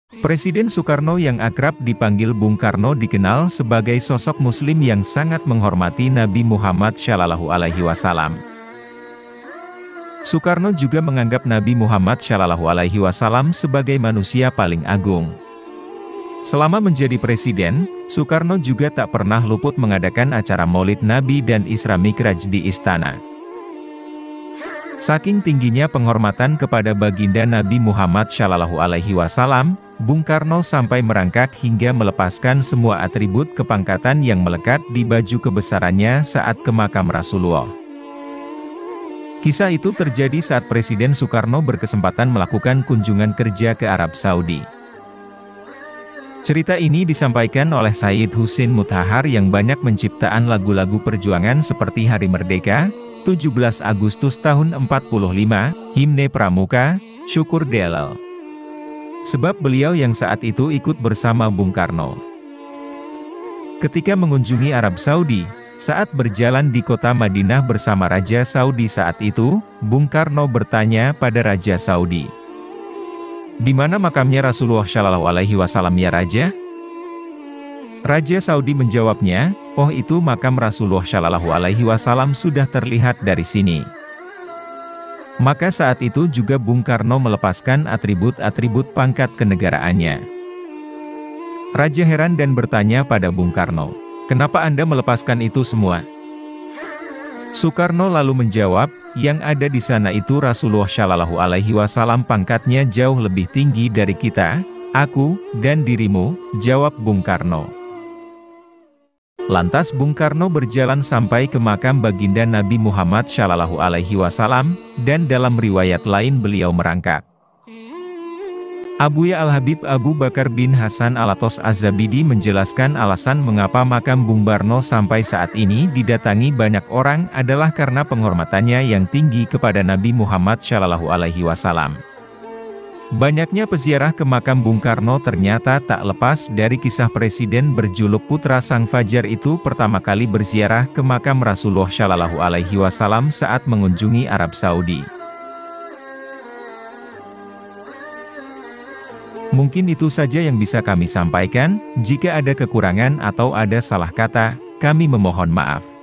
Presiden Soekarno yang akrab dipanggil Bung Karno dikenal sebagai sosok muslim yang sangat menghormati Nabi Muhammad SAW. Soekarno juga menganggap Nabi Muhammad SAW sebagai manusia paling agung. Selama menjadi presiden, Soekarno juga tak pernah luput mengadakan acara Maulid Nabi dan Isra Mikraj di istana. Saking tingginya penghormatan kepada baginda Nabi Muhammad SAW, Bung Karno sampai merangkak hingga melepaskan semua atribut kepangkatan yang melekat di baju kebesarannya saat ke makam Rasulullah. Kisah itu terjadi saat Presiden Soekarno berkesempatan melakukan kunjungan kerja ke Arab Saudi. Cerita ini disampaikan oleh Said Husin Mutahar yang banyak menciptaan lagu-lagu perjuangan seperti Hari Merdeka, 17 Agustus tahun 45, Himne Pramuka, Syukur Delal. Sebab beliau yang saat itu ikut bersama Bung Karno. Ketika mengunjungi Arab Saudi, saat berjalan di kota Madinah bersama Raja Saudi saat itu, Bung Karno bertanya pada Raja Saudi, "Di mana makamnya Rasulullah SAW ya Raja?" Raja Saudi menjawabnya, "Oh itu makam Rasulullah SAW sudah terlihat dari sini." Maka saat itu juga Bung Karno melepaskan atribut-atribut pangkat kenegaraannya. Raja heran dan bertanya pada Bung Karno, "Kenapa Anda melepaskan itu semua?" Soekarno lalu menjawab, "Yang ada di sana itu Rasulullah SAW pangkatnya jauh lebih tinggi dari kita, aku, dan dirimu," jawab Bung Karno. Lantas Bung Karno berjalan sampai ke makam baginda Nabi Muhammad SAW, dan dalam riwayat lain beliau merangkak. Abuya Al-Habib Abu Bakar bin Hasan Alatos Az-Zabidi menjelaskan alasan mengapa makam Bung Karno sampai saat ini didatangi banyak orang adalah karena penghormatannya yang tinggi kepada Nabi Muhammad SAW. Banyaknya peziarah ke makam Bung Karno ternyata tak lepas dari kisah presiden berjuluk Putra Sang Fajar itu pertama kali berziarah ke makam Rasulullah SAW saat mengunjungi Arab Saudi. Mungkin itu saja yang bisa kami sampaikan. Jika ada kekurangan atau ada salah kata, kami memohon maaf.